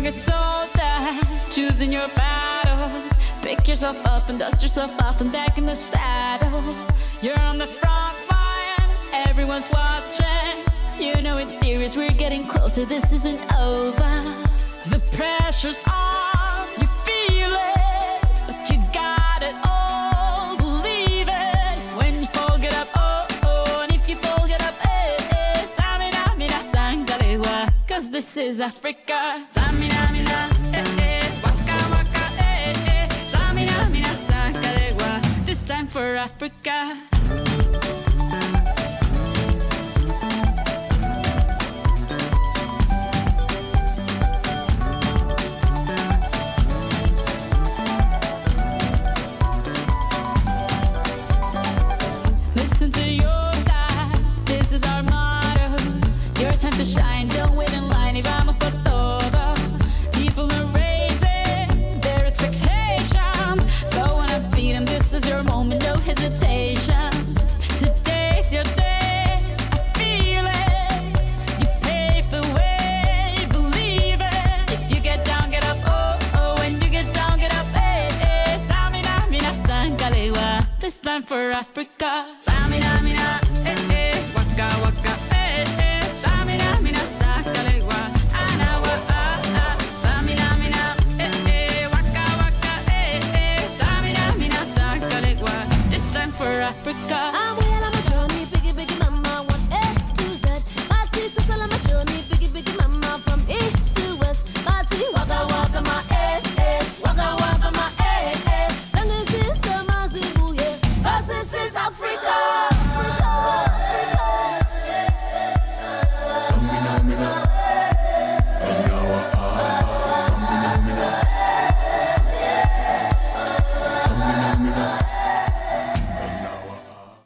young soldier, choosing your battle. Pick yourself up and dust yourself off and back in the saddle. You're on the front line, everyone's watching. You know it's serious, we're getting closer, this isn't over. The pressure's on, you feel it, but you got it all, believe it. When you fall, get up, oh, oh, and if you fall, get up, eh, eh. Tamina, mina, sangalewa, cause this is Africa. Tamina, mina, eh, eh, waka, waka, eh, eh. Tamina, mina, sangalewa, this time for Africa. Listen to your God, this is our motto. Your time to shine, don't wait in line, y vamos por todo. People are raising their expectations. Go on and feed them, this is your moment, no hesitation. Today's your day, I feel it. You pave the way, believe it. If you get down, get up, oh, oh. When you get down, get up, eh, eh. Tamina, mina, sangalewa, this time for Africa. Tamina, mina, eh, eh. Waka, waka, eh, eh. Tamina, mina, sangalewa, anawa, ah, ah. Tamina, mina, eh, eh. Waka, waka, eh, eh. Tamina, mina, sangalewa, this time for Africa.